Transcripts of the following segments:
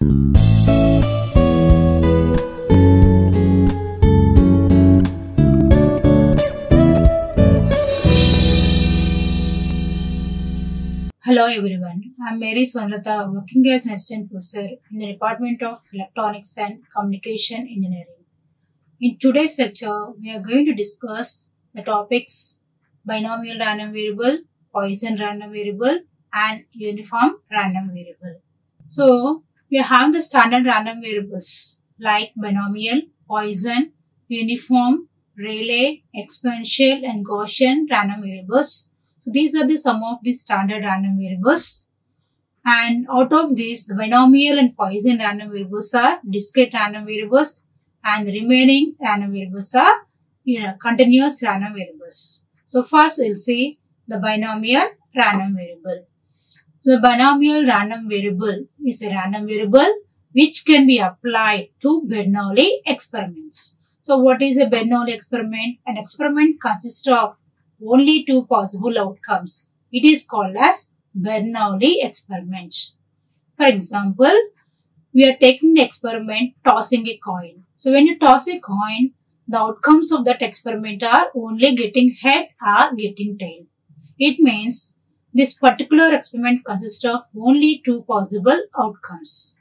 Hello everyone, I am Mary Swanlata, working as an assistant professor in the Department of Electronics and Communication Engineering. In today's lecture, we are going to discuss the topics binomial random variable, Poisson random variable and uniform random variable. So, we have the standard random variables like binomial, Poisson, uniform, Rayleigh, exponential and Gaussian random variables. So these are the sum of the standard random variables, and out of these the binomial and Poisson random variables are discrete random variables and the remaining random variables are continuous random variables. So first we'll see the binomial random variable. So the binomial random variable is a random variable which can be applied to Bernoulli experiments. So what is a Bernoulli experiment? An experiment consists of only two possible outcomes. It is called as Bernoulli experiment. For example, we are taking the experiment tossing a coin. So when you toss a coin, the outcomes of that experiment are only getting head or getting tail. It means this particular experiment consists of only two possible outcomes.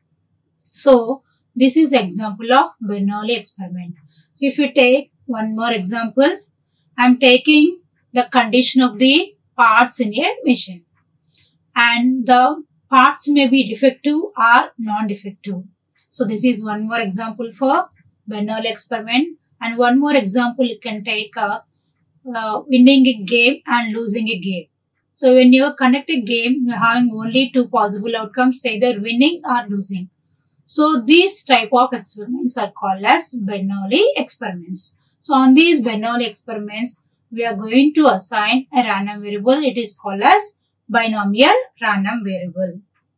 So this is an example of Bernoulli experiment. So if you take one more example, I am taking the condition of the parts in a machine, and the parts may be defective or non-defective. So this is one more example for Bernoulli experiment, and one more example you can take winning a game and losing a game. So when you conduct a game, you are having only two possible outcomes, either winning or losing. So these type of experiments are called as Bernoulli experiments. So on these Bernoulli experiments, we are going to assign a random variable. It is called as binomial random variable.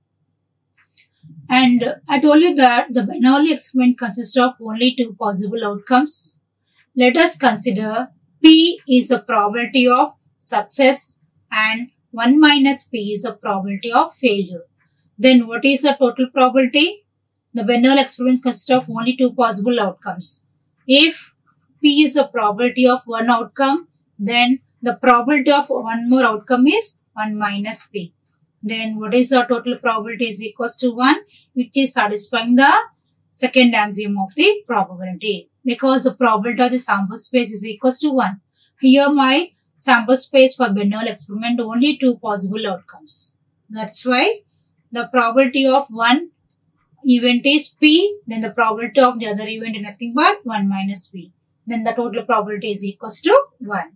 And I told you that the Bernoulli experiment consists of only two possible outcomes. Let us consider P is a probability of success and 1 minus P is a probability of failure. Then what is the total probability? The Bernoulli experiment consists of only two possible outcomes. If P is a probability of one outcome, then the probability of one more outcome is 1 minus P. Then what is the total probability is equals to 1, which is satisfying the second axiom of the probability, because the probability of the sample space is equals to 1. Here my sample space for Bernoulli experiment only two possible outcomes. That's why the probability of one event is P, then the probability of the other event is nothing but 1 minus P. Then the total probability is equals to 1.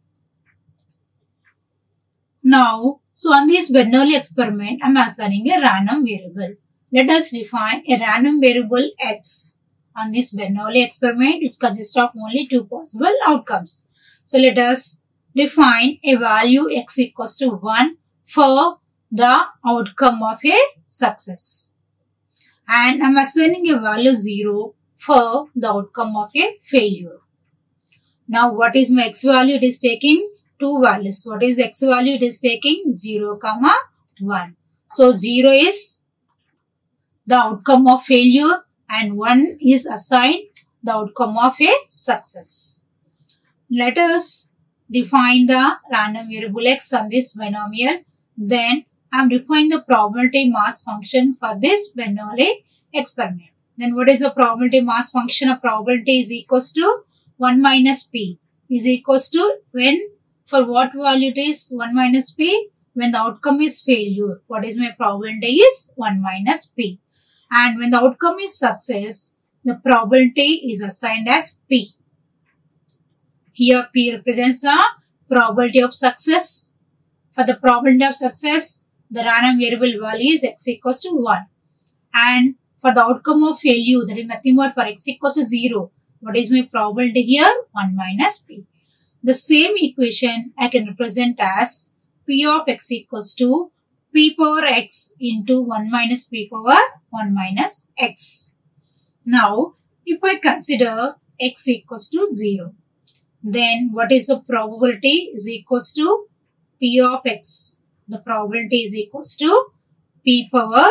Now, so on this Bernoulli experiment, I am assigning a random variable. Let us define a random variable x on this Bernoulli experiment, which consists of only two possible outcomes. So let us define a value x equals to 1 for the outcome of a success. And I am assigning a value 0 for the outcome of a failure. Now what is my x value? It is taking two values. What is x value? It is taking 0, 1. So 0 is the outcome of failure and 1 is assigned the outcome of a success. Let us define the random variable x on this binomial. Then I am defining the probability mass function for this Bernoulli experiment. Then what is the probability mass function of probability is equals to 1 minus P is equals to when, for what value it is 1 minus P? When the outcome is failure. What is my probability is 1 minus P. And when the outcome is success, the probability is assigned as P. Here P represents the probability of success. For the probability of success, the random variable value is x equals to 1. And for the outcome of failure, that is nothing but for x equals to 0. What is my probability here? 1 minus P. The same equation I can represent as P of x equals to P power x into 1 minus P power 1 minus x. Now, if I consider x equals to 0, then what is the probability is equals to P of x. The probability is equals to P power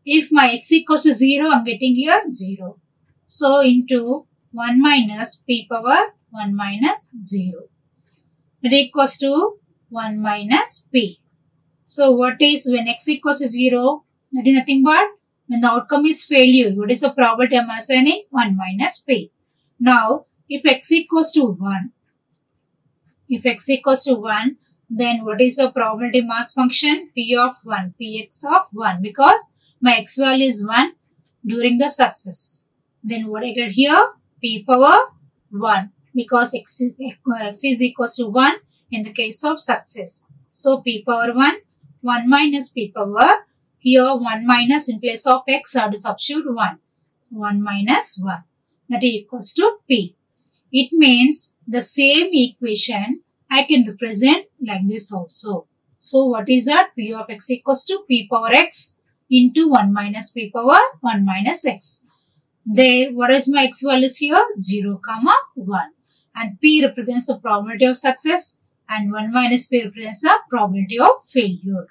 If my x equals to 0, I'm getting here 0. So into 1 minus p power 1 minus 0. It equals to 1 minus p. So what is when x equals to 0? That is nothing but when the outcome is failure. What is the probability I'm assigning? 1 minus p. Now if x equals to 1, then what is the probability mass function? P of 1, px of 1, because my x value is 1 during the success. Then what I get here? P power 1, because x is equals to 1 in the case of success. So p power 1, 1 minus p power, here 1 minus in place of x, I have to substitute 1. 1 minus 1, that is equals to p. It means the same equation I can represent like this also. So what is that? P of x equals to p power x into 1 minus p power 1 minus x. There, what is my x values here? 0, 1. And p represents the probability of success and 1 minus p represents the probability of failure.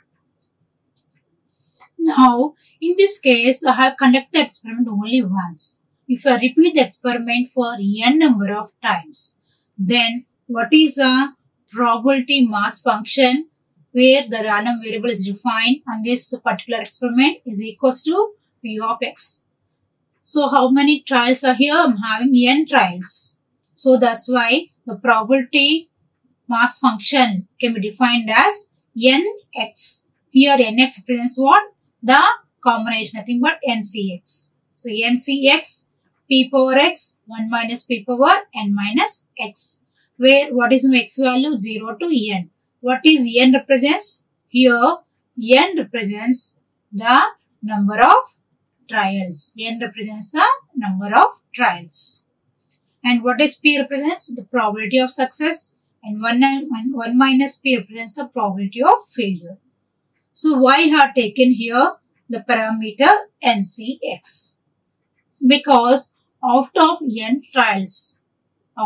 Now, in this case, I have conducted the experiment only once. If I repeat the experiment for n number of times, then what is a probability mass function where the random variable is defined on this particular experiment is equals to p of x. So how many trials are here? I'm having n trials. So that's why the probability mass function can be defined as nx. Here nx represents what? The combination, nothing but ncx. So ncx p power x 1 minus p power n minus x. Where what is my x value? 0 to n. What is n represents? Here n represents the number of trials. N represents the number of trials. And what is p represents? The probability of success. And 1 minus p represents the probability of failure. So why I have taken here the parameter ncx? Because out of n trials, I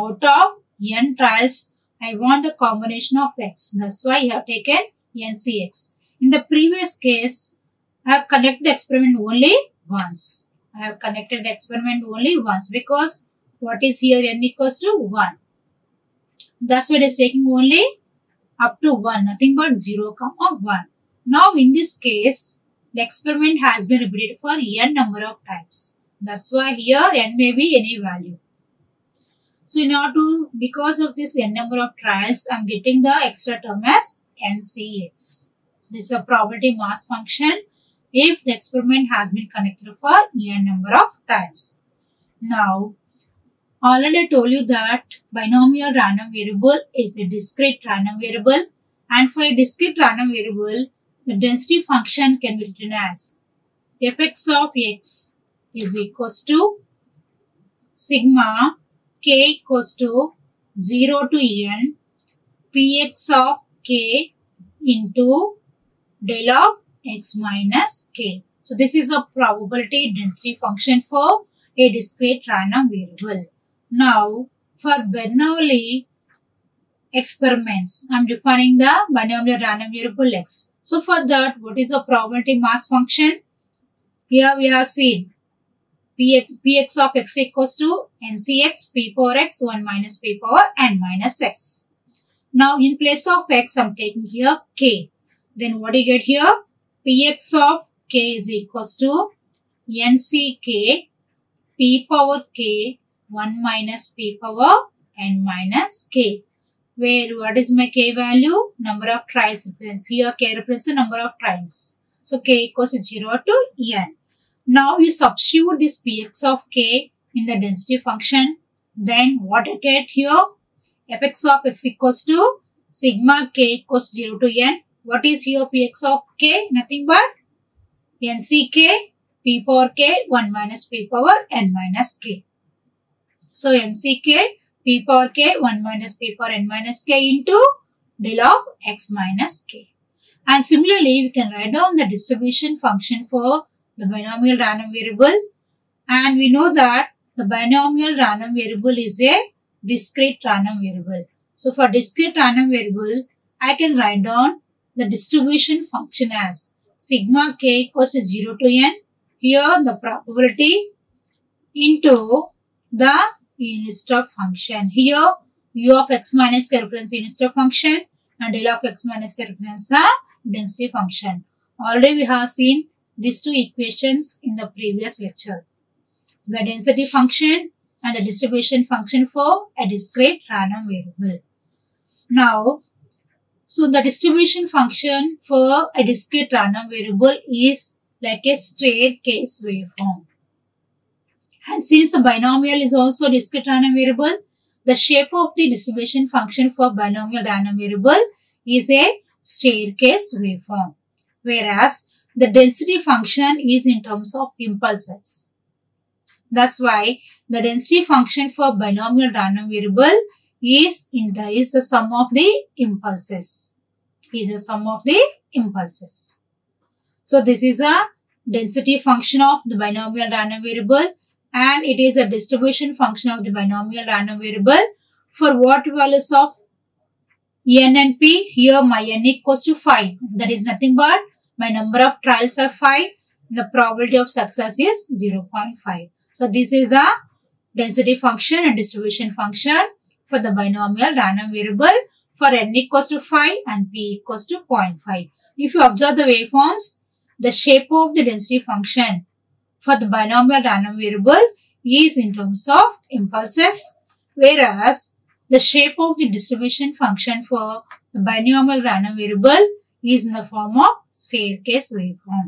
want the combination of x. That's why I have taken ncx. In the previous case, I have conducted the experiment only once. Because what is here? N equals to 1. That's why it is taking only up to 1, nothing but 0, 1. Now in this case, the experiment has been repeated for n number of times. That's why here n may be any value. So in order to, because of this n number of trials, I am getting the extra term as ncx. This is a probability mass function if the experiment has been conducted for n number of times. Now, already I told you that binomial random variable is a discrete random variable, and for a discrete random variable, the density function can be written as fx of x is equals to sigma k equals to 0 to n px of k into del of x minus k. So this is a probability density function for a discrete random variable. Now for Bernoulli experiments, I am defining the binomial random variable x. So for that, what is the probability mass function? Here we have seen px of x equals to ncx p power x 1 minus p power n minus x. Now in place of x, I am taking here k. Then what do you get here? Px of k is equals to nck p power k 1 minus p power n minus k. Where what is my k value? Number of trials represents. Here k represents the number of trials. So k equals to 0 to n. Now you substitute this px of k in the density function. Then what I get here? Fx of x equals to sigma k equals 0 to n. What is here px of k? Nothing but nck p power k 1 minus p power n minus k. So nck p power k 1 minus p power n minus k into del of x minus k. And similarly, we can write down the distribution function for the binomial random variable. And we know that the binomial random variable is a discrete random variable. So for discrete random variable, I can write down the distribution function as sigma k equals to 0 to n Here the probability into the unit step function. Here u of x minus k represents unit step function and del of x minus k represents the density function. Already we have seen these two equations in the previous lecture. The density function and the distribution function for a discrete random variable. Now, so the distribution function for a discrete random variable is like a staircase waveform. And since the binomial is also a discrete random variable, the shape of the distribution function for binomial random variable is a staircase waveform, whereas the density function is in terms of impulses. That's why the density function for binomial random variable is the sum of the impulses. So this is a density function of the binomial random variable, and it is a distribution function of the binomial random variable for what values of n and p. Here my n equals to 5. That is nothing but my number of trials are 5. The probability of success is 0.5. So this is the density function and distribution function for the binomial random variable for n equals to 5 and p equals to 0.5. If you observe the waveforms, the shape of the density function for the binomial random variable is in terms of impulses, whereas the shape of the distribution function for the binomial random variable is in the form of staircase waveform.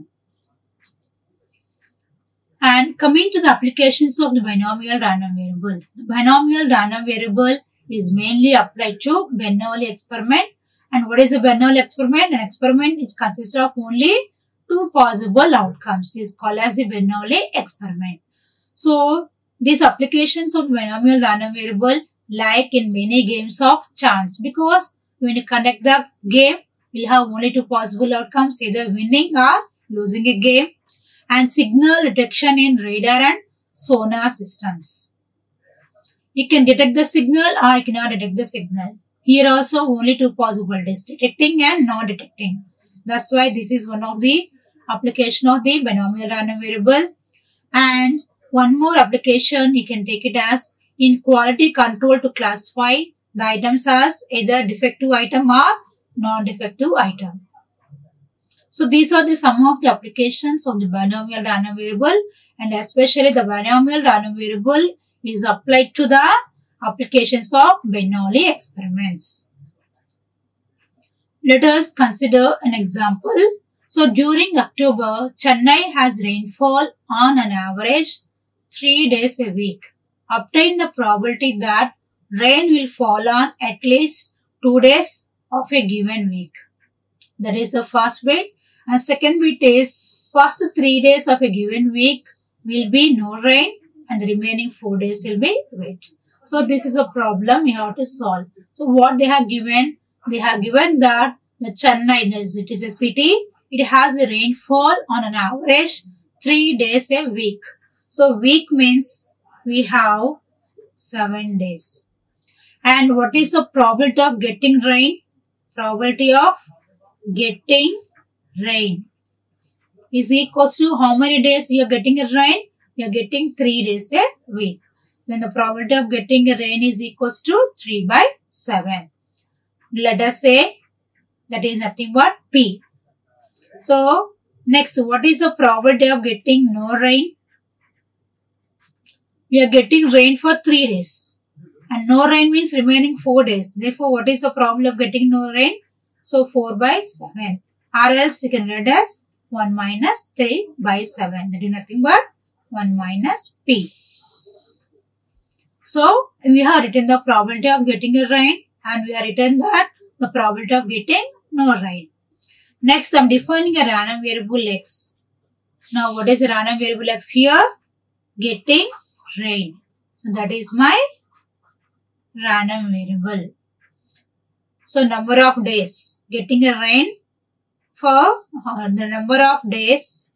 And coming to the applications of the binomial random variable. The binomial random variable is mainly applied to Bernoulli experiment. And what is a Bernoulli experiment? An experiment which consists of only two possible outcomes is called as the Bernoulli experiment. So, these applications of binomial random variable like in many games of chance, because when you conduct the game, we'll have only two possible outcomes, either winning or losing a game. And signal detection in radar and sonar systems. You can detect the signal or you cannot detect the signal. Here also only two possibilities, detecting and not detecting. That's why this is one of the application of the binomial random variable. And one more application, you can take it as in quality control to classify the items as either defective item or non-defective item. So these are the some of the applications of the binomial random variable, and especially the binomial random variable is applied to the applications of Bernoulli experiments. Let us consider an example. So during October, Chennai has rainfall on an average 3 days a week. Obtain the probability that rain will fall on at least 2 days of a given week. That is the first bit. And second bit is first 3 days of a given week will be no rain and the remaining 4 days will be wet. So this is a problem you have to solve. So what they have given? They have given that the Chennai, it is a city, it has a rainfall on an average 3 days a week. So week means we have 7 days. And what is the probability of getting rain? Probability of getting rain is equals to how many days you are getting a rain? You are getting 3 days a week. Then the probability of getting a rain is equals to 3 by 7. Let us say that is nothing but P. So next, what is the probability of getting no rain? We are getting rain for 3 days. And no rain means remaining 4 days. Therefore, what is the probability of getting no rain? So 4 by 7. Or else you can write as 1 minus 3 by 7. That is nothing but 1 minus P. So, we have written the probability of getting a rain and we have written that the probability of getting no rain. Next, I am defining a random variable x. Now, what is a random variable x here? Getting rain. So, that is my random variable. So, number of days. Getting a rain for the number of days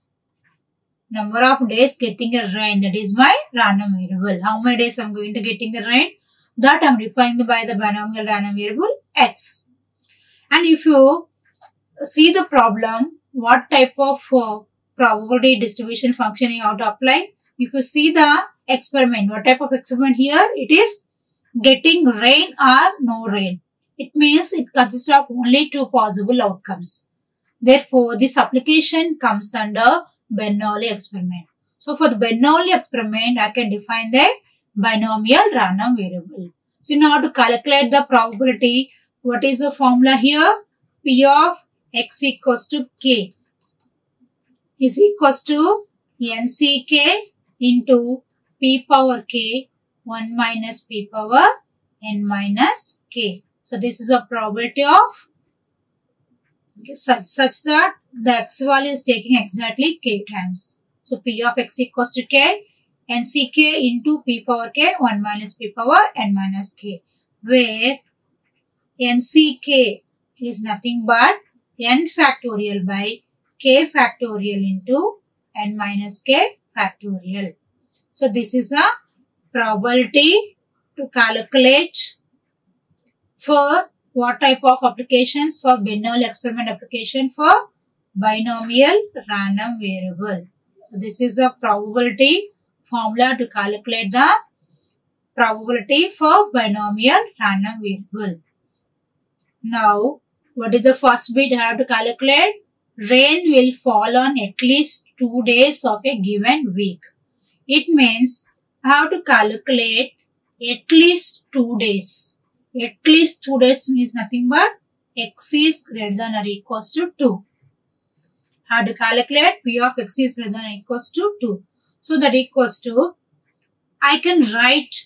getting a rain, that is my random variable. How many days I am going to getting the rain? That I am defining by the binomial random variable x. And if you see the problem, what type of probability distribution function you have to apply. If you see the experiment, what type of experiment here? It is getting rain or no rain. It means it consists of only two possible outcomes. Therefore, this application comes under Bernoulli experiment. So, for the Bernoulli experiment, I can define the binomial random variable. So, in order to calculate the probability, what is the formula here? P of x equals to k is equals to nck into p power k 1 minus p power n minus k. So, this is a probability of such that the x value is taking exactly k times. So, p of x equals to k nck into p power k 1 minus p power n minus k, where nck is nothing but n factorial by k factorial into n minus k factorial. So, this is a probability to calculate for what type of applications? For Bernoulli experiment application for binomial random variable. So, this is a probability formula to calculate the probability for binomial random variable. Now, what is the first bit I have to calculate? Rain will fall on at least 2 days of a given week. It means I have to calculate at least 2 days. At least 2 days means nothing but x is greater than or equals to 2. I have to calculate p of x is greater than or equals to 2. So, that equals to, I can write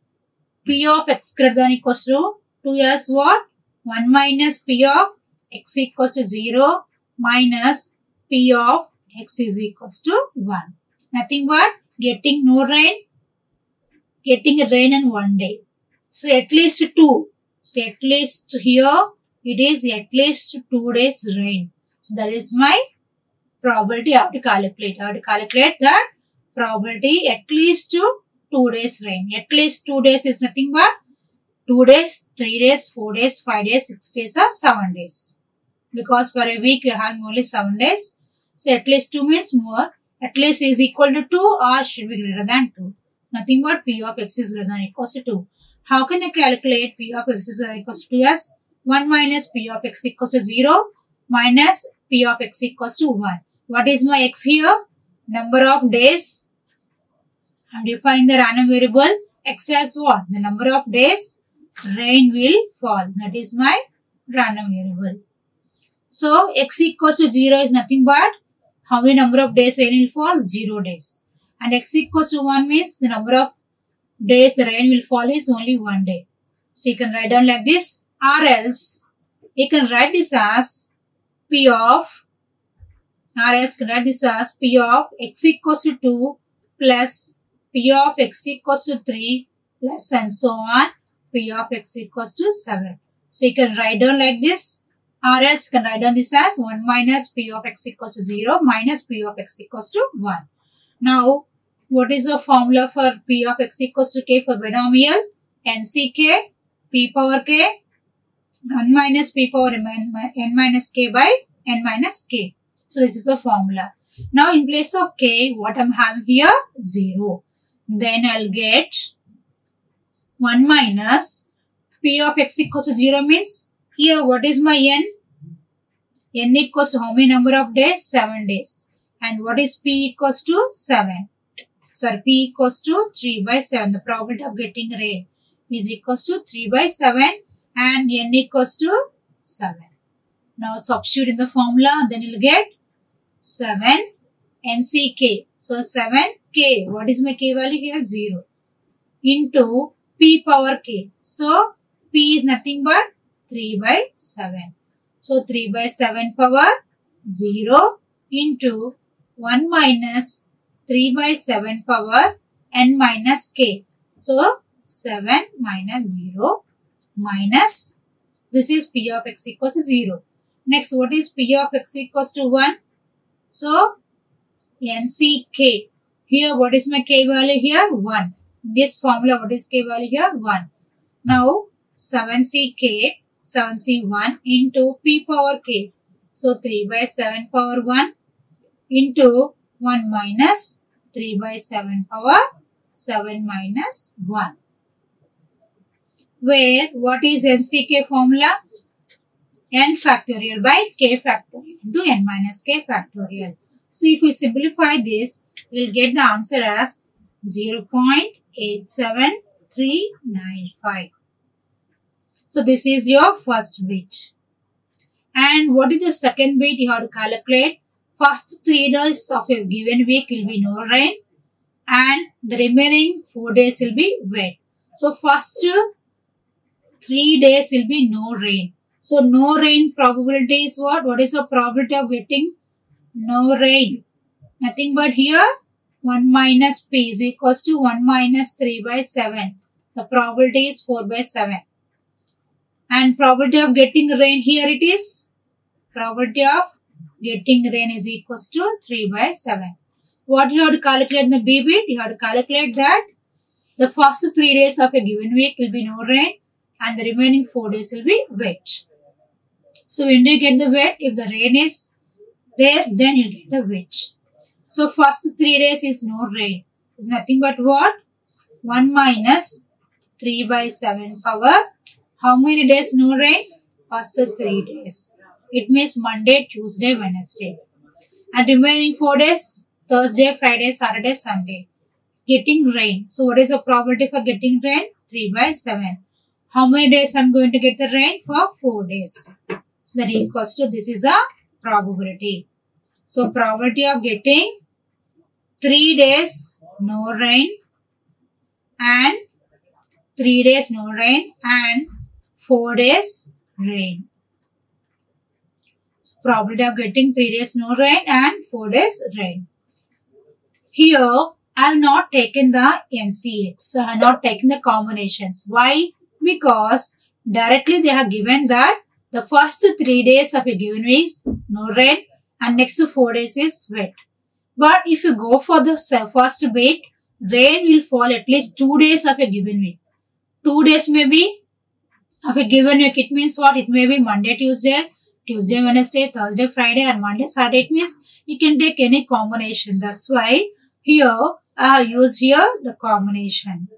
p of x greater than or equals to 2 as what? 1 minus p of x equals to 0 minus p of x is equals to 1. Nothing but getting no rain, getting a rain in 1 day. So, at least 2. So, at least here it is at least 2 days rain. So, that is my probability I have to calculate. I have to calculate that probability at least 2 days rain. At least 2 days is nothing but 2 days, 3 days, 4 days, 5 days, 6 days or 7 days. Because for a week we are having only 7 days. So, at least 2 means more. At least is equal to 2 or should be greater than 2. Nothing but p of x is greater than or equals to 2. How can I calculate p of x is greater than or equals to 2 as 1 minus p of x equals to 0 minus p of x equals to 1. What is my x here? Number of days. I am defining the random variable x as what? The number of days rain will fall. That is my random variable. So, x equals to 0 is nothing but how many number of days rain will fall? 0 days. And x equals to 1 means the number of days the rain will fall is only 1 day. So, you can write down like this, or else you can write this as p of, or else can write this as p of x equals to 2 plus p of x equals to 3 plus and so on p of x equals to 7. So, you can write down like this, or else you can write down this as 1 minus p of x equals to 0 minus p of x equals to 1. Now, what is the formula for p of x equals to k for binomial? nck p power k 1 minus p power n minus k by n minus k. So, this is the formula. Now, in place of k, what I am having here? 0. Then I will get 1 minus p of x equals to 0 means here what is my n? N equals to how many number of days? 7 days. And what is p equals to? 7. Sorry, p equals to 3 by 7. The probability of getting rain is equals to 3 by 7 and n equals to 7. Now, substitute in the formula, then you will get 7 nck. So, 7k. What is my k value here? 0. Into p power k. So, p is nothing but 3 by 7. So, 3 by 7 power 0 into 1 minus 3 by 7 power n minus k. So, 7 minus 0 minus, this is p of x equals to 0. Next, what is p of x equals to 1? So, nck. Here, what is my k value here? 1. In this formula, what is k value here? 1. Now, 7ck, 7c1 into p power k. So, 3 by 7 power 1 into 1 minus 3 by 7 power 7 minus 1. Where what is NCK formula? N factorial by K factorial into N minus K factorial. So if we simplify this, we will get the answer as 0.87395. So this is your first bit. And what is the second bit? You have to calculate. First 3 days of a given week will be no rain and the remaining 4 days will be wet. So first 3 days will be no rain. So no rain probability is what? What is the probability of getting no rain? Nothing but here 1 minus P is equals to 1 minus 3 by 7. The probability is 4 by 7. And probability of getting rain here it is. Probability of getting rain is equals to 3 by 7. What you have to calculate in the B bit? You have to calculate that the first 3 days of a given week will be no rain and the remaining 4 days will be wet. So when do you get the wet? If the rain is there, then you get the wet. So first 3 days is no rain. It's nothing but what? 1 minus 3 by 7 power. How many days no rain? First 3 days. It means Monday, Tuesday, Wednesday. And remaining 4 days, Thursday, Friday, Saturday, Sunday. Getting rain. So what is the probability for getting rain? 3 by 7. How many days I am going to get the rain? For 4 days. So that equals to, this is a probability. So probability of getting 3 days no rain and 3 days no rain and 4 days rain. So probability of getting 3 days no rain and 4 days rain. Here I have not taken the NCX. So I have not taken the combinations. Why? Because directly they have given that the first 3 days of a given week is no rain and next 4 days is wet. But if you go for the first bit, rain will fall at least 2 days of a given week. 2 days may be of a given week. It means what? It may be Monday, Tuesday, Tuesday, Wednesday, Thursday, Friday and Monday, Saturday. It means you can take any combination. That's why here I have used here the combination.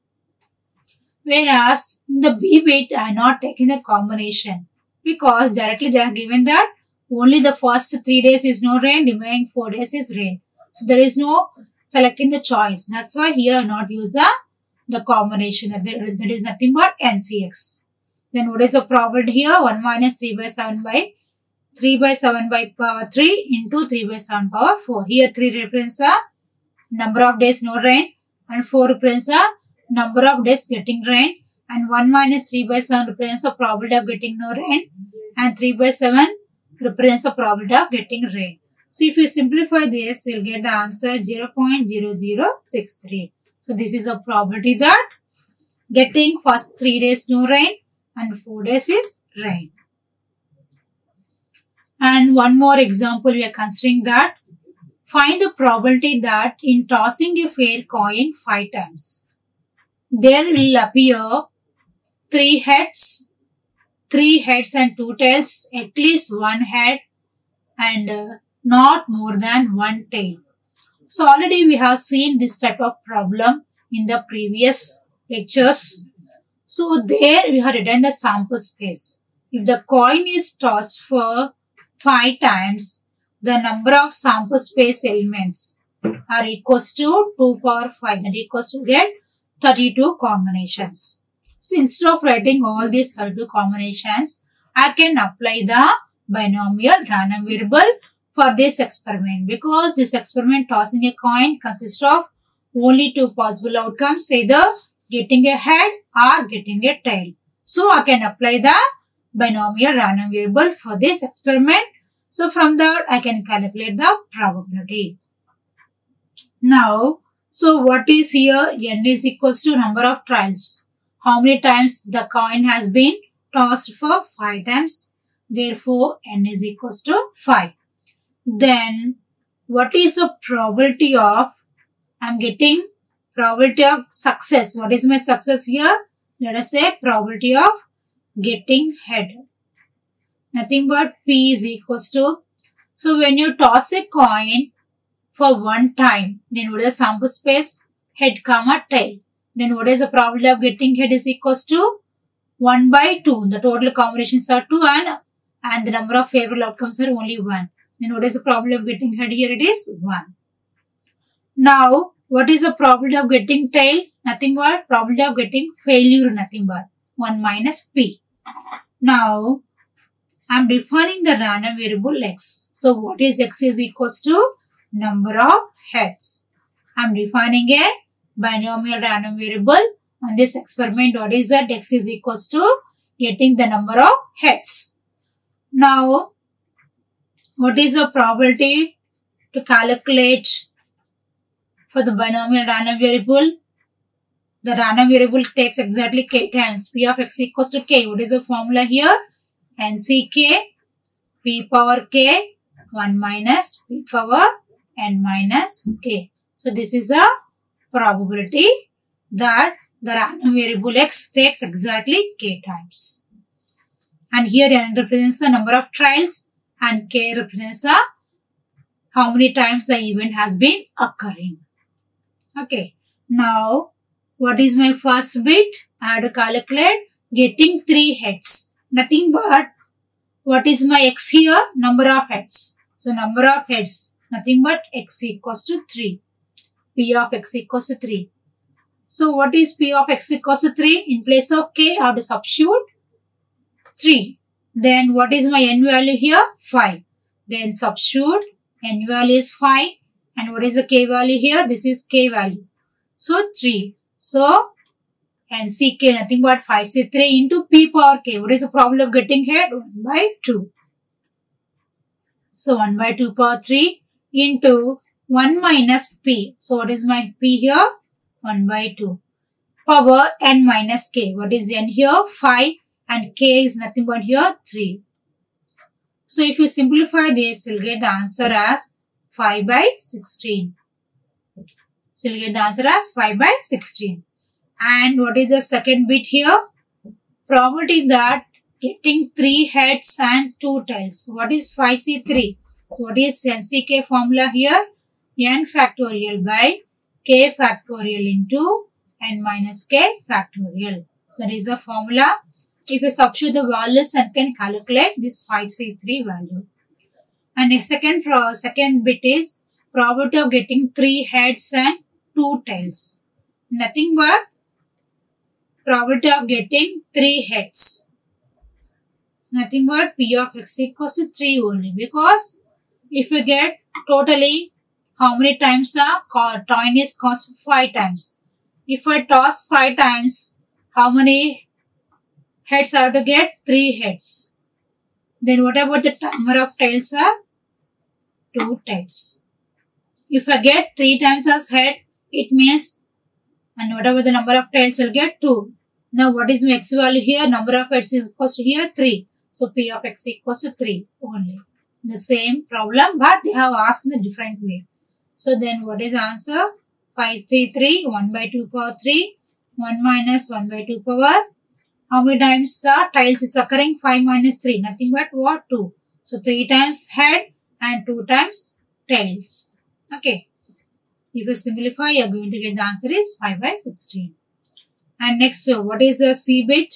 Whereas in the B bit I have not taken a combination because directly they have given that only the first 3 days is no rain, remaining 4 days is rain. So there is no selecting the choice. That's why here I have not used the combination. That is nothing but NCX. Then what is the probability here? 1 minus 3 by 7 by 3 by 7 by power 3 into 3 by 7 power 4. Here 3 represents a number of days no rain and 4 represents a number of days getting rain and 1 minus 3 by 7 represents the probability of getting no rain and 3 by 7 represents the probability of getting rain. So if you simplify this, you will get the answer 0.0063. So this is a probability that getting first 3 days no rain and 4 days is rain. And one more example we are considering that find the probability that in tossing a fair coin 5 times, there will appear 3 heads and 2 tails, at least 1 head and not more than 1 tail. So already we have seen this type of problem in the previous lectures. So there we have written the sample space. If the coin is tossed for 5 times, the number of sample space elements are equals to 2 power 5. That equals to get 32 combinations. So instead of writing all these 32 combinations, I can apply the binomial random variable for this experiment, because this experiment tossing a coin consists of only 2 possible outcomes, either getting a head or getting a tail. So I can apply the binomial random variable for this experiment. So from that I can calculate the probability. Now, so what is here? N is equals to number of trials. How many times the coin has been tossed? For 5 times. Therefore, N is equals to 5. Then, what is the probability of, I am getting probability of success. What is my success here? Let us say probability of getting head. Nothing but P is equals to, So when you toss a coin for one time, then what is the sample space? Head comma tail. Then what is the probability of getting head is equals to 1 by 2. The total combinations are 2 and the number of favorable outcomes are only 1. Then what is the probability of getting head here? It is 1. Now, what is the probability of getting tail? Nothing but probability of getting failure, nothing but 1 minus p. Now, I am defining the random variable x. So, what is x is equals to number of heads. I am defining a binomial random variable on this experiment. What is that? X is equals to getting the number of heads. Now, what is the probability to calculate for the binomial random variable? The random variable takes exactly k times p of x equals to k. What is the formula here? NCK p power k 1 minus p power n minus k. So, this is a probability that the random variable x takes exactly k times. And here n represents the number of trials and k represents how many times the event has been occurring. Okay. Now, what is my first bit? I have to calculate getting 3 heads. Nothing but what is my x here? Number of heads. So, number of heads. Nothing but x equals to 3. P of x equals to 3. So, what is P of x equals to 3? In place of k, I have to substitute 3. Then, what is my n value here? 5. Then, substitute n value is 5. And what is the k value here? This is k value. So, 3. So, NCK nothing but 5 say 3 into p power k. What is the probability of getting head? 1 by 2. So, 1 by 2 power 3 into 1 minus p. So, what is my p here? 1 by 2. Power n minus k. What is n here? 5 and k is nothing but here 3. So, if you simplify this, you'll get the answer as 5 by 16. So, you'll get the answer as 5 by 16. And what is the second bit here? Probability that getting 3 heads and 2 tails. What is 5C3? What is NCK formula here? N factorial by k factorial into n minus k factorial. That is the formula. If you substitute the values and can calculate this 5C3 value. And the second bit is probability of getting 3 heads and 2 tails. Nothing but probability of getting 3 heads. Nothing but P of x equals to 3 only. Because if you get totally how many times the coin is cost 5 times. If I toss 5 times, how many heads I have to get? 3 heads. Then what about the number of tails are? 2 tails. If I get 3 times as head, it means, and whatever the number of tails I'll get 2. Now what is my x value here? Number of heads is equals to here 3. So P of x equals to 3 only. The same problem, but they have asked in a different way. So then what is the answer? 5, 3, 3, 1 by 2 power 3, 1 minus 1 by 2 power. How many times the tails is occurring? 5 minus 3, nothing but what? 2. So 3 times head and 2 times tails. Okay. If you simplify, you are going to get the answer is 5 by 16. And next, what is the C bit?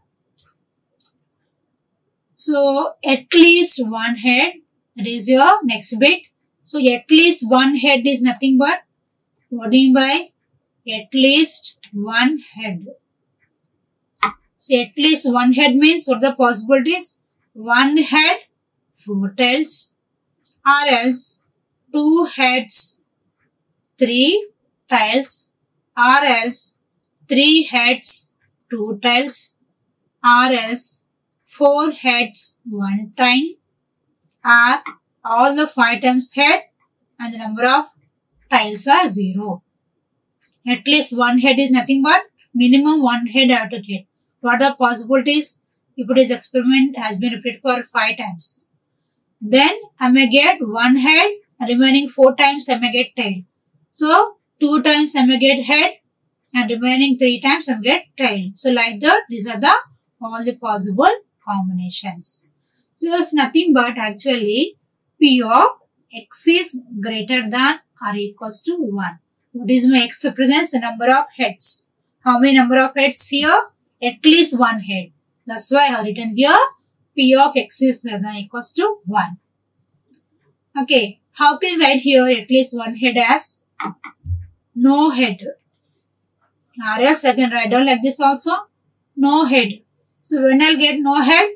So, at least one head, that is your next bit. So, at least one head is nothing but, what do you mean by at least one head? So, at least one head means what the possibilities? One head, 4 tails, or else 2 heads, 3 tails, or else 3 heads, 2 tails, or else 4 heads, 1 tail, or all the 5 times head and the number of tails are 0. At least one head is nothing but minimum one head I have to get. What are the possibilities? If it is experiment has been repeated for 5 times. Then I may get one head, remaining 4 times I may get tail. So 2 times I may get head and remaining 3 times I may get tail. So like that, these are the all the possible combinations. So there's nothing but actually P of x is greater than or equals to 1. What is my x represents the number of heads. How many number of heads here? At least one head. That's why I have written here P of x is greater than or equals to 1. Okay, how can I write here at least one head as no head? Or else I can write down like this also, no head. So when I'll get no head,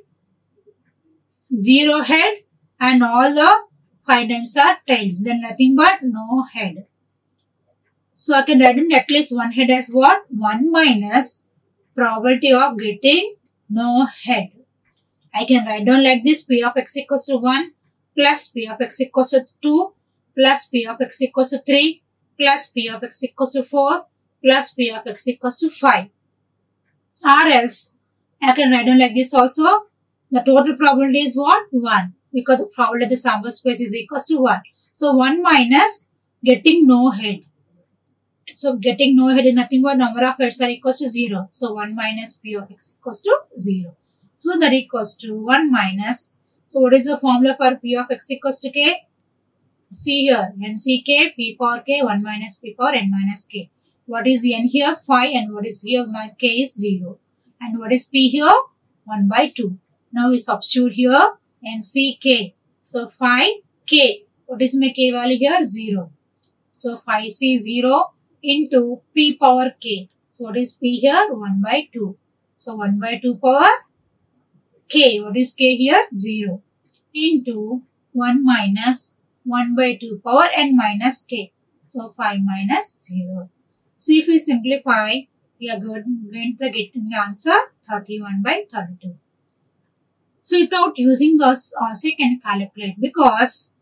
0 head and all the 5 times are tails, then nothing but no head. So I can write in at least one head as what? 1 minus probability of getting no head. I can write down like this, P of x equals to 1 plus P of x equals to 2 plus P of x equals to 3 plus P of x equals to 4 plus P of x equals to 5. Or else I can write down like this also, the total probability is what? 1, because the probability of the sample space is equals to 1. So 1 minus getting no head. So getting no head is nothing but number of heads are equals to 0. So 1 minus P of x equals to 0. So that equals to 1 minus. So what is the formula for P of x equals to k? See here, NCK, P power k, 1 minus P power n minus k. What is n here? 5, and what is here? My k is 0. And what is P here? 1 by 2. Now we substitute here NCK. So 5k. What is my k value here? 0. So 5c 0 into P power k. So what is P here? 1 by 2. So 1 by 2 power k. What is k here? 0. Into 1 minus 1 by 2 power n minus k. So 5 minus 0. So if we simplify, we are going to get the answer 31 by 32. So without using this also you can calculate, because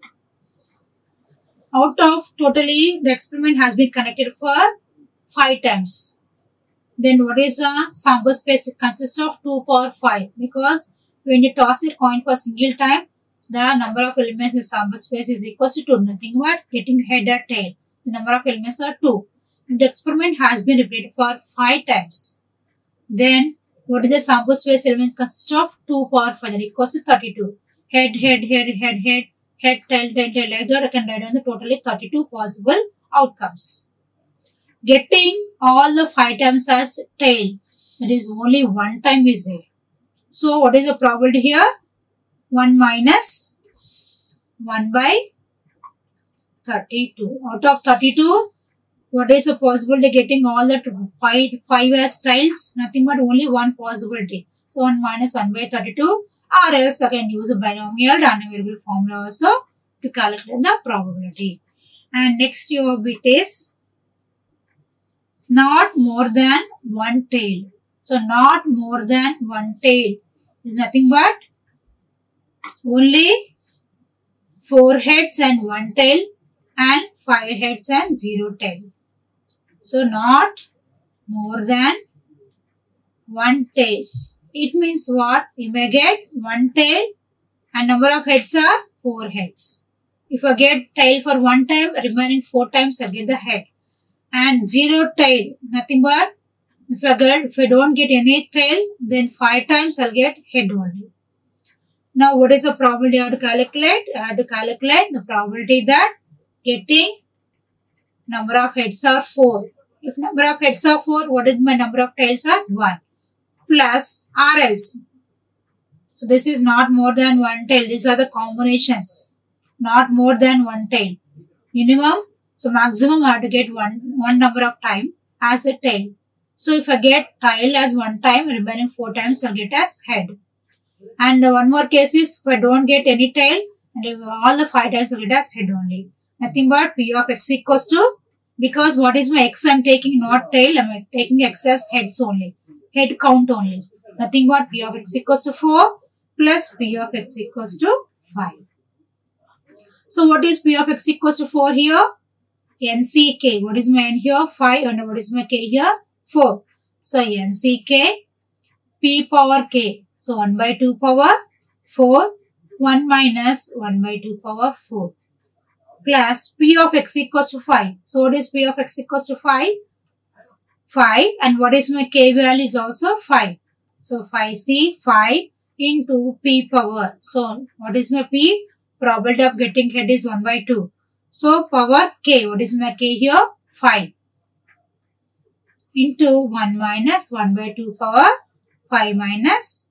out of totally the experiment has been conducted for 5 times. Then what is the sample space? It consists of 2 power 5, because when you toss a coin for single time, the number of elements in the sample space is equal to 2. Nothing but getting head or tail. The number of elements are 2. If the experiment has been repeated for 5 times, then what is the sample space elements consist of? 2 power 5, that equals to 32. Head, tail, like that. I can write down the totally 32 possible outcomes. Getting all the 5 times as tail, that is only 1 time is there. So what is the probability here? 1 minus 1 by 32. Out of 32, what is the possibility getting all the 5 as tails? Nothing but only one possibility. So 1 minus 1 by 32, or else I can use a binomial non-variable formula also to calculate the probability. And next your bit is not more than 1 tail. So not more than 1 tail is nothing but only 4 heads and 1 tail and 5 heads and 0 tail. So not more than 1 tail. It means what? You may get 1 tail and number of heads are 4 heads. If I get tail for 1 time, remaining 4 times I'll get the head. And 0 tail, nothing but if I don't get any tail, then 5 times I'll get head only. Now what is the probability I have to calculate? I have to calculate the probability that getting number of heads are 4. If number of heads are 4, what is my number of tails are? 1. Plus or else. So this is not more than 1 tail. These are the combinations. Not more than 1 tail. Minimum. So maximum I have to get one number of time as a tail. So if I get tail as 1 time, remaining 4 times I'll get as head. And one more case is if I don't get any tail, and if all the 5 times I'll get as head only. Nothing but P of x equals to, because what is my x I'm taking, not tail, I'm taking x as heads only. Head count only. Nothing but P of x equals to 4 plus P of x equals to 5. So what is P of x equals to 4 here? NCK. What is my n here? 5. And what is my k here? 4. So NCK P power k. So 1 by 2 power 4. 1 minus 1 by 2 power 4. Plus P of x equals to 5. So what is P of x equals to 5? 5. And what is my k value is also 5. So 5c 5 into P power. So what is my P? probability of getting head is 1 by 2. So power k, what is my k here? 5 into 1 minus 1 by 2 power 5 minus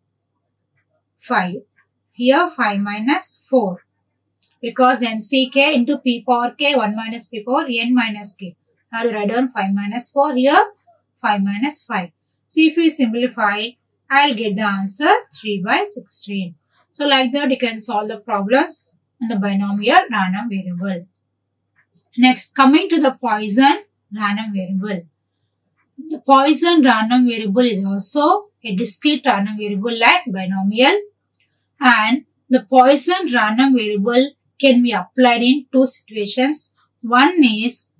5. Here 5 minus 4. Because NCK into P power K, 1 minus P power N minus K. I have to write down 5 minus 4, here 5 minus 5. So if we simplify, I'll get the answer 3 by 16. So like that you can solve the problems in the binomial random variable. Next, coming to the Poisson random variable. The Poisson random variable is also a discrete random variable like binomial, and the Poisson random variable can be applied in two situations. One is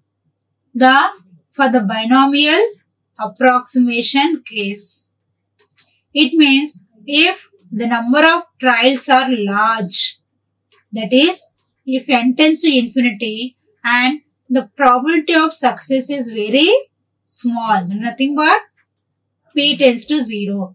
for the binomial approximation case. It means if the number of trials are large, that is, if n tends to infinity and the probability of success is very small, nothing but p tends to 0.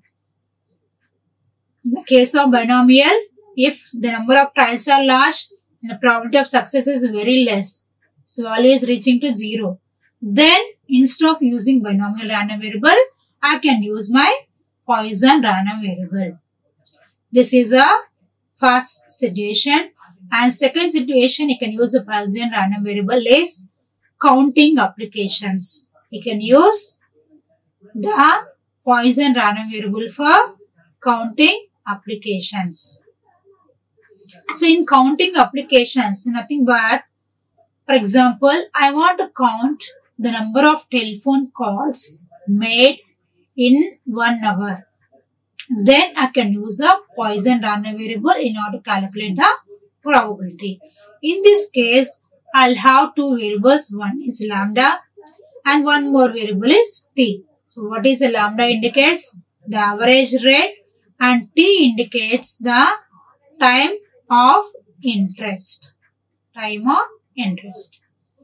In the case of binomial, if the number of trials are large and the probability of success is very less, so value is reaching to 0, then instead of using binomial random variable, I can use my Poisson random variable. This is a first situation, and second situation you can use the Poisson random variable is counting applications. You can use the Poisson random variable for counting applications. So in counting applications, nothing but, for example, I want to count the number of telephone calls made in 1 hour. Then I can use a Poisson random variable in order to calculate the probability. In this case, I'll have two variables. One is lambda and one more variable is t. So what is a lambda indicates the average rate and t indicates the time of interest. Time of interest.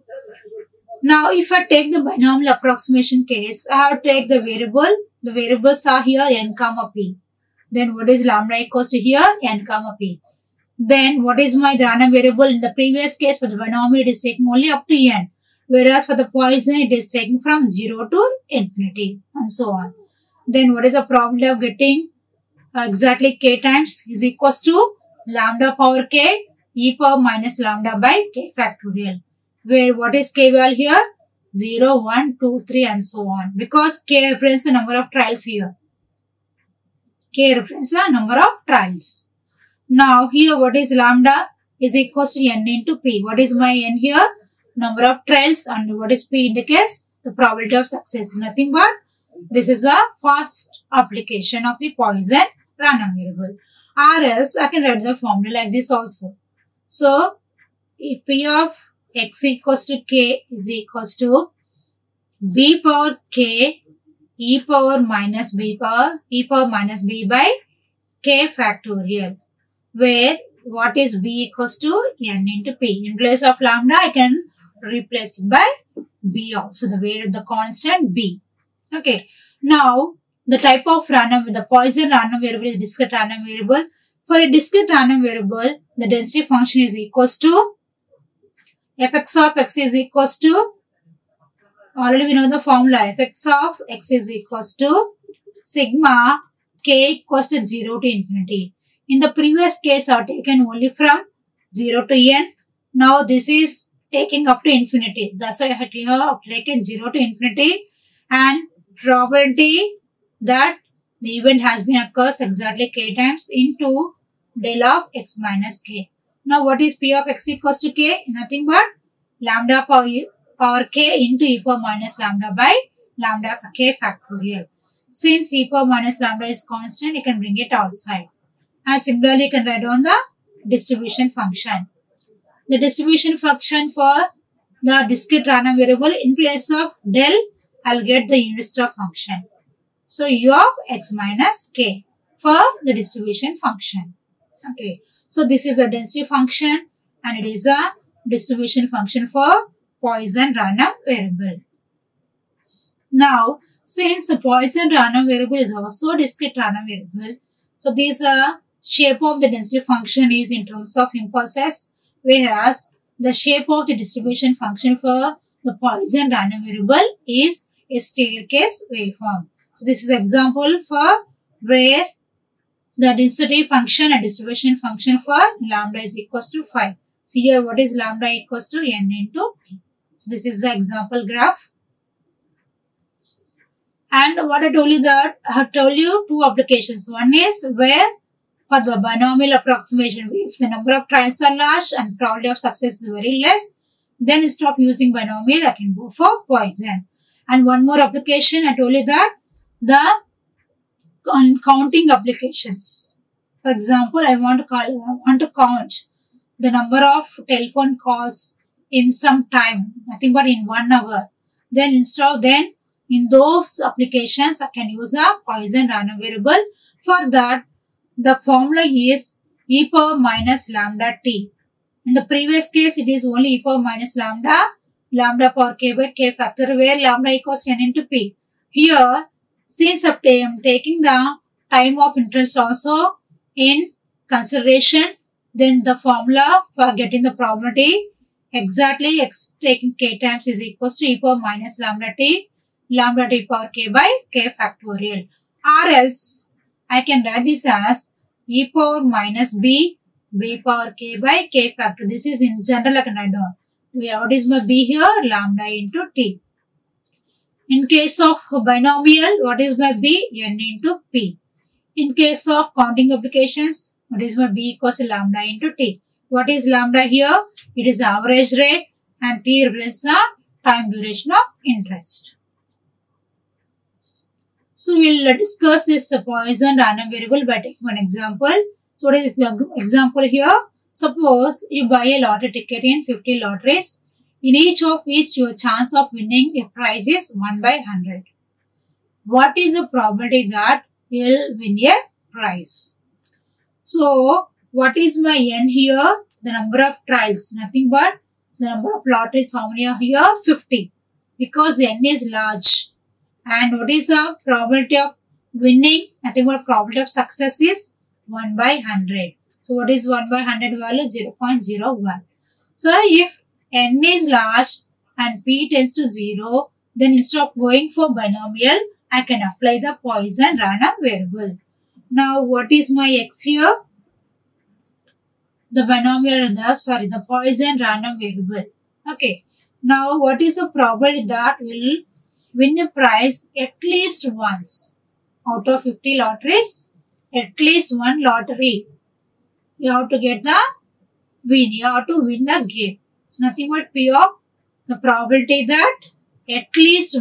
Now if I take the binomial approximation case, I have to take the variable. The variables are here n comma p. Then what is lambda equals to here n comma p. Then what is my random variable? In the previous case for the binomial it is taking only up to n. Whereas for the Poisson it is taking from 0 to infinity and so on. Then what is the probability of getting exactly k times is equals to lambda power k e power minus lambda by k factorial. Where what is k value here? 0, 1, 2, 3 and so on. Because k represents the number of trials here. K represents the number of trials. Now here what is lambda is equals to n into p. What is my n here? Number of trials, and what is p indicates the probability of success. Nothing but this is a first application of the Poisson random variable. Or else I can write the formula like this also. So if p of x equals to k is equals to b power k e power minus b by k factorial, where what is b equals to n into p. In place of lambda I can replace it by b also, the constant b. Okay. Now the type of the Poisson random variable is discrete random variable. For a discrete random variable, the density function is equals to fx of x is equals to, already we know the formula, fx of x is equals to sigma k equals to 0 to infinity. In the previous case I have taken only from 0 to n. Now this is taking up to infinity. That's why I have taken 0 to infinity, and probability that the event has been occurs exactly k times into del of x minus k. Now what is p of x equals to k? Nothing but lambda power k into e power minus lambda by lambda k factorial. Since e power minus lambda is constant, you can bring it outside. And similarly, you can write down the distribution function. The distribution function for the discrete random variable, in place of del, I'll get the unit star function. So u of x minus k for the distribution function. Okay. So this is a density function and it is a distribution function for Poisson random variable. Now, since the Poisson random variable is also discrete random variable, so these shape of the density function is in terms of impulses, whereas the shape of the distribution function for the Poisson random variable is a staircase waveform. So this is example for where the density function and distribution function for lambda is equals to 5. So here what is lambda equals to n into p. So this is the example graph. And what I told you that I have told you two applications. One is where for the binomial approximation, if the number of trials are large and probability of success is very less, then stop using binomial, I can go for Poisson. And one more application, I told you that the counting applications. For example, I want to count the number of telephone calls in some time, nothing but in 1 hour. Then in those applications, I can use a Poisson random variable. For that, the formula is e power minus lambda t. In the previous case, it is only e power minus lambda power k by k factor, where lambda equals n into p. Here, since I am taking the time of interest also in consideration, then the formula for getting the probability exactly taking k times is equals to e power minus lambda t power k by k factorial. Or else, I can write this as e power minus b power k by k factor. This is in general I can write down. What is my b here? Lambda into t. In case of binomial, what is my b? N into p. In case of counting applications, what is my b equals to lambda into t. What is lambda here? It is average rate and t represents the time duration of interest. So we will discuss this Poisson random variable by taking one example. So what is the example here? Suppose you buy a lottery ticket in 50 lotteries, in each of which your chance of winning a prize is 1 by 100. What is the probability that you will win a prize? So what is my n here? The number of trials, nothing but the number of lotteries. How many are here? 50. Because n is large. And what is the probability of winning? Nothing but probability of success is 1 by 100. So what is 1 by 100 value? 0.01. So if n is large and p tends to 0, then instead of going for binomial, I can apply the Poisson random variable. Now what is my x here? The the Poisson random variable. Okay. Now what is the probability that will win a prize at least once? Out of 50 lotteries, at least one lottery, you have to get the win. You have to win the game. It's nothing but P of the probability that at least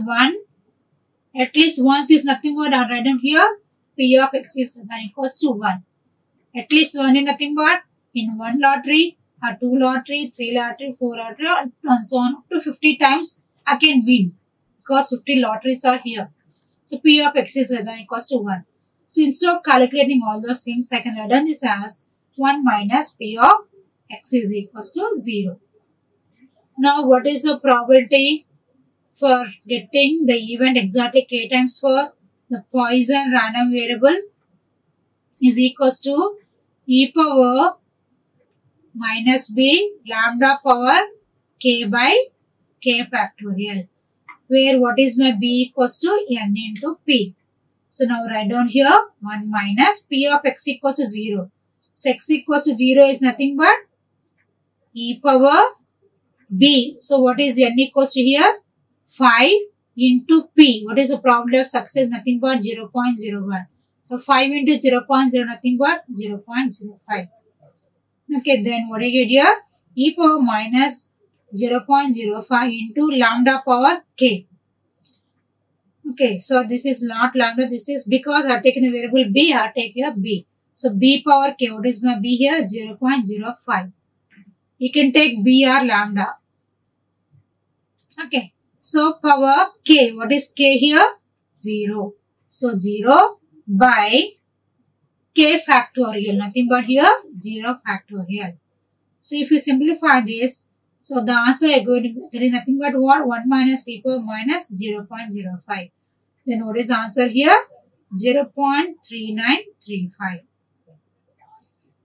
once is nothing but, I'll write down here, P of x is equals to 1. At least one is nothing but in one lottery, or two lottery, three lottery, four lottery, and so on up to 50 times I can win, because 50 lotteries are here. So P of x is equals to 1. So instead of calculating all those things, I can write down this as 1 minus P of x is equals to 0. Now what is the probability for getting the event exactly k times for the Poisson random variable is equals to e power minus b lambda power k by k factorial, where what is my b equals to n into p. So now write down here 1 minus p of x equals to 0. So x equals to 0 is nothing but e power b. So what is n equals to here? 5 into p. What is the probability of success? Nothing but 0.01. So 5 into 0.0 nothing but 0.05. Okay, then what do you get here? E power minus 0.05 into lambda power k. Okay, so this is not lambda, this is because I have taken a variable b, I have taken here b. So b power k, what is my b here? 0.05. You can take b or lambda. Okay, so power k, what is k here? 0. So 0 by k factorial, nothing but here 0 factorial. So if you simplify this, so the answer is going to be, there is nothing but what? 1 minus e power minus 0.05. Then what is the answer here? 0.3935.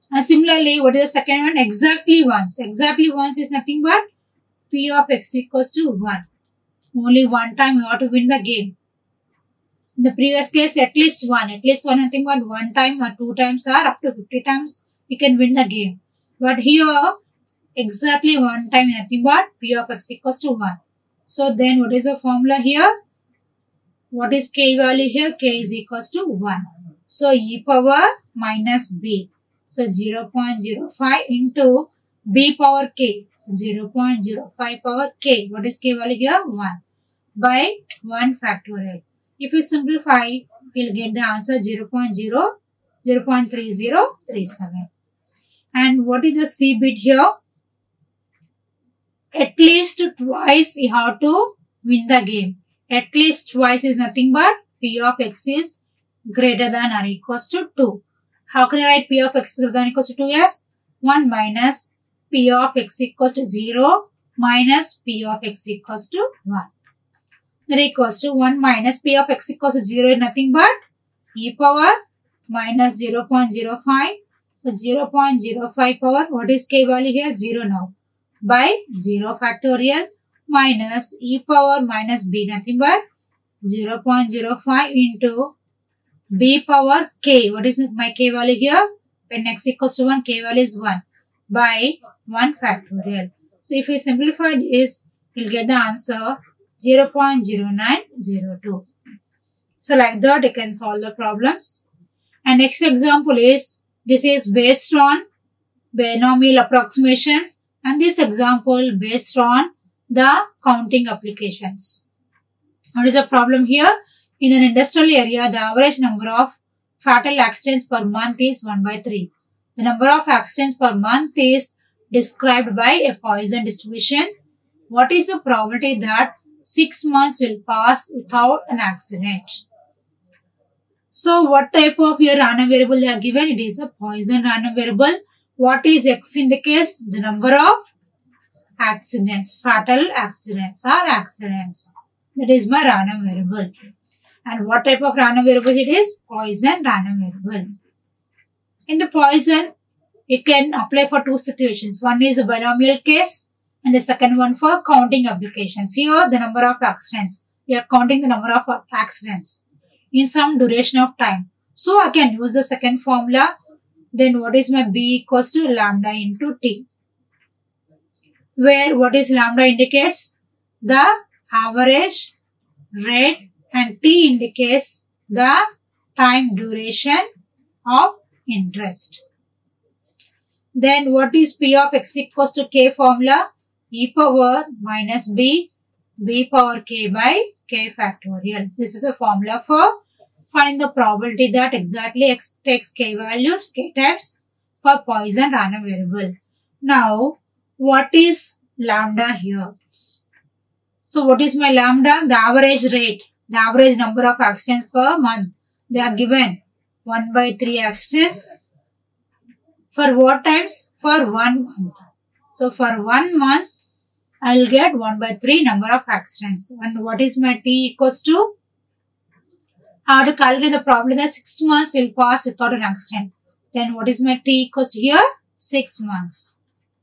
And similarly, what is the second one? Exactly once. Exactly once is nothing but P of x equals to 1. Only one time you have to win the game. In the previous case, at least one. At least one, nothing but one time or two times or up to 50 times we can win the game. But here, exactly one time, nothing but P of x equals to 1. So then what is the formula here? What is k value here? K is equals to 1. So e power minus b. So 0.05 into b power k. So 0.05 power k. What is k value here? 1 by 1 factorial. If you simplify, you'll get the answer 0.3037. And what is the c bit here? At least twice you have to win the game. At least twice is nothing but P of x is greater than or equals to 2. How can I write P of x is greater than or equals to 2 as 1 minus P of x equals to 0 minus P of x equals to 1. That equals to 1 minus P of x equals to 0 is nothing but e power minus 0.05. So 0.05 power, what is k value here? 0 now. By 0 factorial minus e power minus b, nothing but 0.05 into b power k. What is my k value here? When x equals to 1, k value is 1 by 1 factorial. So if we simplify this, you'll get the answer 0.0902. So like that you can solve the problems. And next example is, this is based on binomial approximation, and this example based on the counting applications. What is the problem here? In an industrial area, the average number of fatal accidents per month is 1 by 3. The number of accidents per month is described by a Poisson distribution. What is the probability that 6 months will pass without an accident? So what type of your random variable they are given? It is a Poisson random variable. What is x indicates? The number of accidents, fatal accidents or accidents. That is my random variable. And what type of random variable it is? Poisson random variable. In the Poisson, you can apply for two situations. One is a binomial case and the second one for counting applications. Here the number of accidents. We are counting the number of accidents in some duration of time. So I can use the second formula. Then what is my b equals to lambda into t. Where what is lambda indicates? The average rate and t indicates the time duration of interest. Then what is p of x equals to k formula? E power minus b power k by k factorial. This is a formula for finding the probability that exactly x takes k values, k times for Poisson random variable. Now, what is lambda here? So, what is my lambda? The average rate, the average number of accidents per month. They are given 1 by 3 accidents. For what times? For 1 month. So, for 1 month, I will get 1 by 3 number of accidents. And what is my t equals to? I have to calculate the probability that 6 months will pass without an accident. Then what is my t equals to here? 6 months.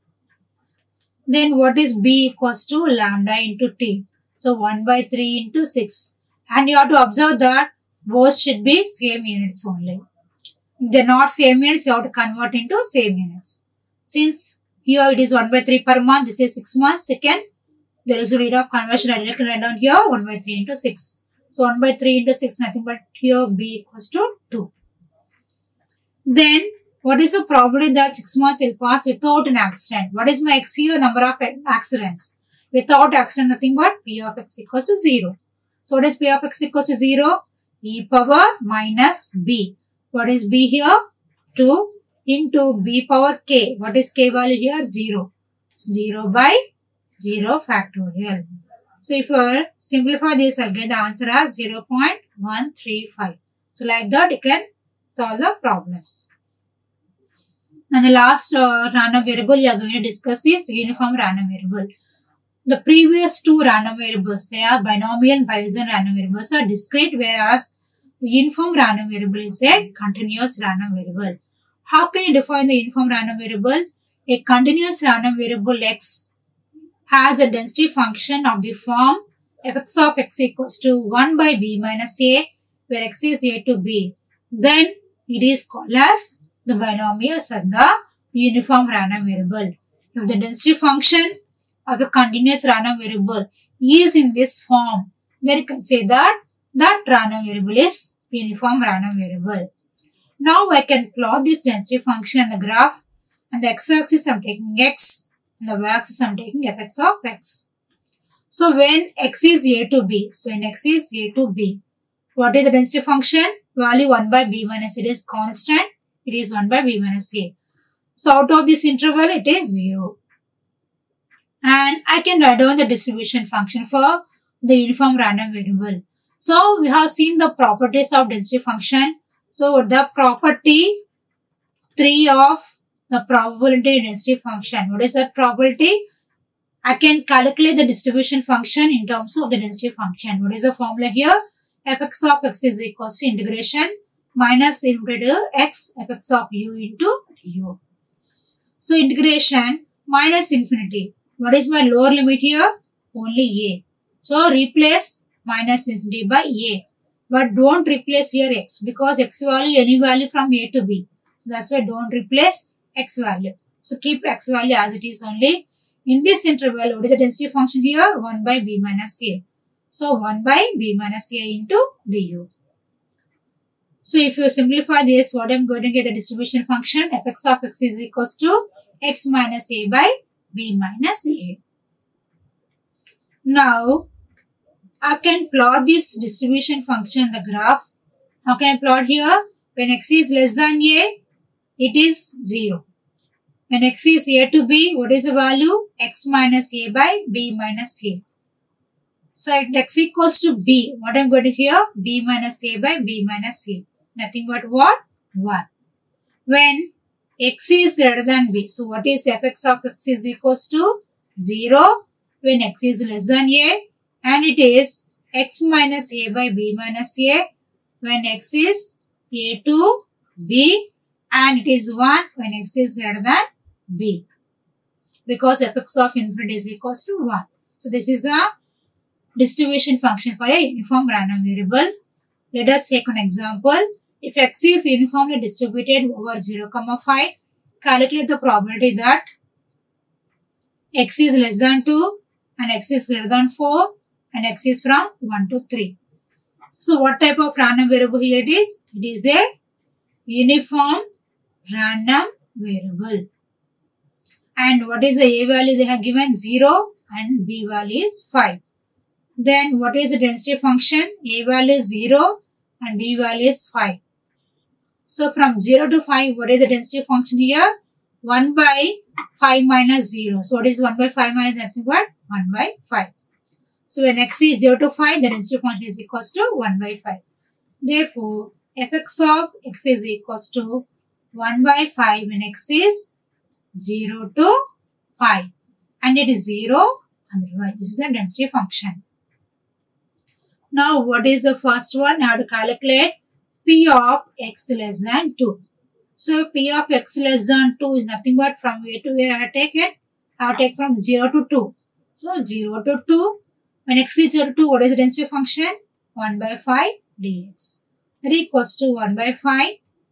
Then what is b equals to lambda into t? So 1 by 3 into 6. And you have to observe that both should be same units only. If they are not same units, you have to convert into same units. Since here it is 1 by 3 per month, this is 6 months. Second, there is a rate of conversion. I will write down here 1 by 3 into 6. So 1 by 3 into 6, nothing but here b equals to 2. Then, what is the probability that 6 months will pass without an accident? What is my x here? Number of accidents. Without accident, nothing but p of x equals to 0. So, what is p of x equals to 0? E power minus b. What is b here? 2 into b power k. What is k value here? 0. 0 by 0 factorial. So, if you simplify this, I'll get the answer as 0.135. So, like that, you can solve the problems. And the last random variable we are going to discuss is uniform random variable. The previous two random variables, they are binomial and Poisson random variables, are discrete, whereas the uniform random variable is a continuous random variable. How can you define the uniform random variable? A continuous random variable x has a density function of the form fx of x equals to 1 by b minus a, where x is a to b. Then it is called as the binomials of the uniform random variable. If the density function of a continuous random variable is in this form, then you can say that that random variable is uniform random variable. Now I can plot this density function in the graph, and the x-axis I am taking x, and the y-axis I am taking fx of x. So when x is a to b, what is the density function? Value 1 by b minus it is constant, it is 1 by b minus a. So out of this interval it is 0. And I can write down the distribution function for the uniform random variable. So we have seen the properties of density function. So the property 3 of the probability density function. What is that probability? I can calculate the distribution function in terms of the density function. What is the formula here? Fx of x is equals to integration minus into x fx of u into du. So integration minus infinity. What is my lower limit here? Only a. So replace minus infinity by a. But don't replace here x, because x value any value from a to b. So that's why don't replace x value. So keep x value as it is only. In this interval, what is the density function here? 1 by b minus a. So 1 by b minus a into du. So if you simplify this, what I am going to get the distribution function fx of x is equals to x minus a by b minus a. Now I can plot this distribution function in the graph. How can I plot here? When x is less than a, it is 0. When x is a to b, what is the value? X minus a by b minus a. So at x equals to b, what I am going to here? B minus a by b minus a. Nothing but what? 1. When x is greater than b, so what is fx of x is equals to 0 when x is less than a, and it is x minus a by b minus a when x is a to b, and it is 1 when x is greater than b, because fx of infinity is equals to 1. So this is a distribution function for a uniform random variable. Let us take an example. If x is uniformly distributed over 0, 5, calculate the probability that x is less than 2 and x is greater than 4 and x is from 1 to 3. So what type of random variable here it is? It is a uniform random variable. And what is the a value they have given? 0 and b value is 5. Then what is the density function? A value is 0 and b value is 5. So from 0 to 5, what is the density function here? 1 by 5 minus 0. So what is 1 by 5 minus nothing but 1 by 5. So when x is 0 to 5, the density function is equals to 1 by 5. Therefore, fx of x is equals to 1 by 5 when x is 0 to 5. And it is 0, otherwise this is the density function. Now what is the first one? I have to calculate p of x less than 2. So p of x less than 2 is nothing but from where to where I have taken? I have taken from 0 to 2. So 0 to 2. When x is 0 to 2, what is the density function? 1 by 5 dx. That equals to 1 by 5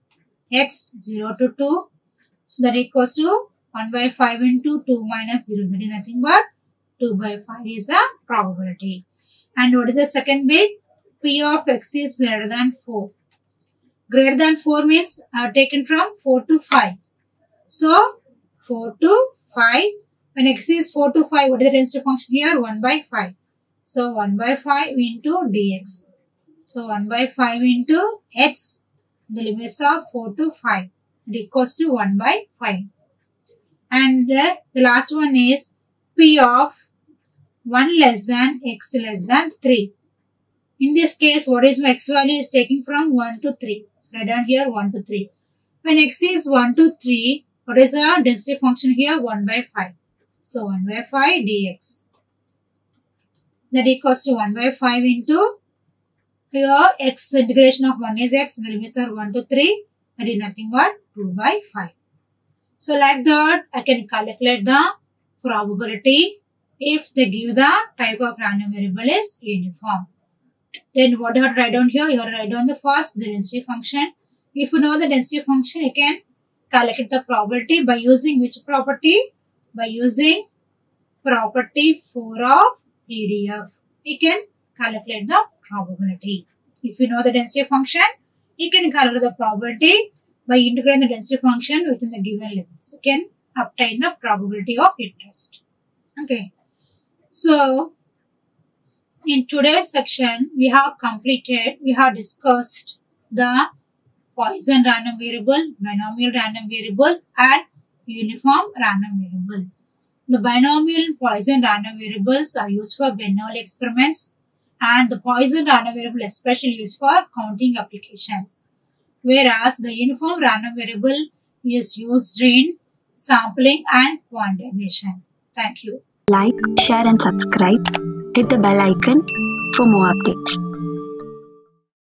x 0 to 2. So that equals to 1 by 5 into 2 minus 0. That is nothing but 2 by 5 is a probability. And what is the second bit? P of x is greater than 4. Greater than 4 means I have taken from 4 to 5. So 4 to 5. When x is 4 to 5, what is the density function here? 1 by 5. So 1 by 5 into dx. So 1 by 5 into x, the limits of 4 to 5. It equals to 1 by 5. And the last one is P of 1 less than x less than 3. In this case, what is my x value is taking from 1 to 3. Write down here 1 to 3. When x is 1 to 3, what is the density function here? 1 by 5. So 1 by 5 dx. That equals to 1 by 5 into here x integration of 1 is x, the limits are 1 to 3. That is nothing but 2 by 5. So like that, I can calculate the probability if they give the type of random variable is uniform. Then what you have to write down here? You have to write down the first, the density function. If you know the density function, you can calculate the probability by using which property? By using property 4 of PDF. You can calculate the probability. If you know the density function, you can calculate the probability by integrating the density function within the given limits. You can obtain the probability of interest. Okay. So, in today's section, we have discussed the Poisson random variable, binomial random variable and uniform random variable. The binomial and Poisson random variables are used for Bernoulli experiments, and the Poisson random variable especially used for counting applications, whereas the uniform random variable is used in sampling and quantization. Thank you. Like, share and subscribe. Hit the bell icon for more updates.